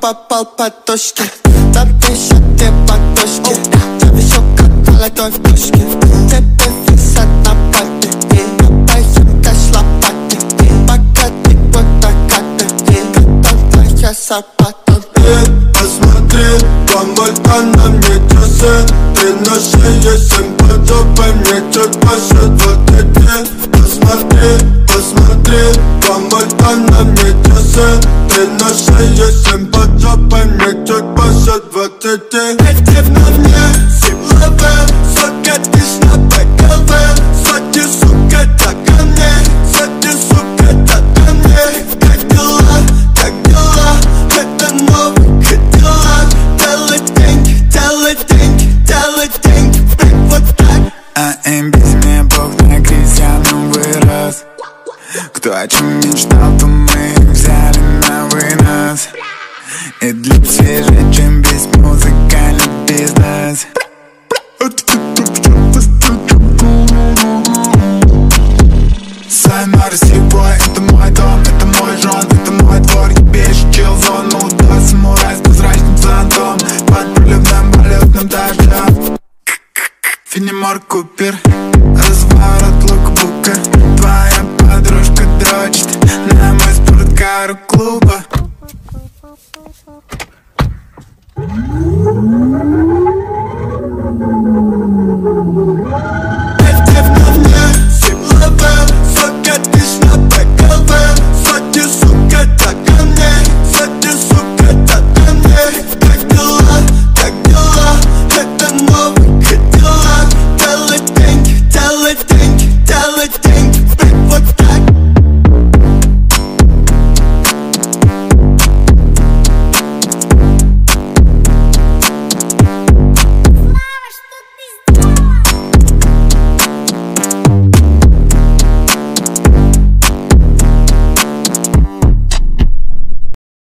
попал под точки. На пешке подушки. Я вижу, как молодой в пушке. Тебе висят на пати. Поем кэш лопаты. Погоди, вот накаты. Готовая сапатом. Посмотри, помолка на мне часы. Ты на шее 7 подобай мне чуть больше 20. Посмотри, помолка на мне часы. Ты на шее 7 подобай мне чуть больше 20. Эти на мне силовые, сука, ты ж на ПКВ. Сотни, сука, так ко мне. Сотни, сука, так ко мне. Как дела? Это новый Кадиллак. Делать деньги, блин, вот так. Без меня Бог на крестьяном вырос. Кто о чем мечтал, то мы взяли на вынос. И для свежее, чем весь музыкальный бизнес. Сайнар Сибой, это мой дом, это мой жон, это мой двор. Ебешь чилзон, удас, самурай с прозрачным зонтом. Под проливным валютным дождем. Фенимор Купер.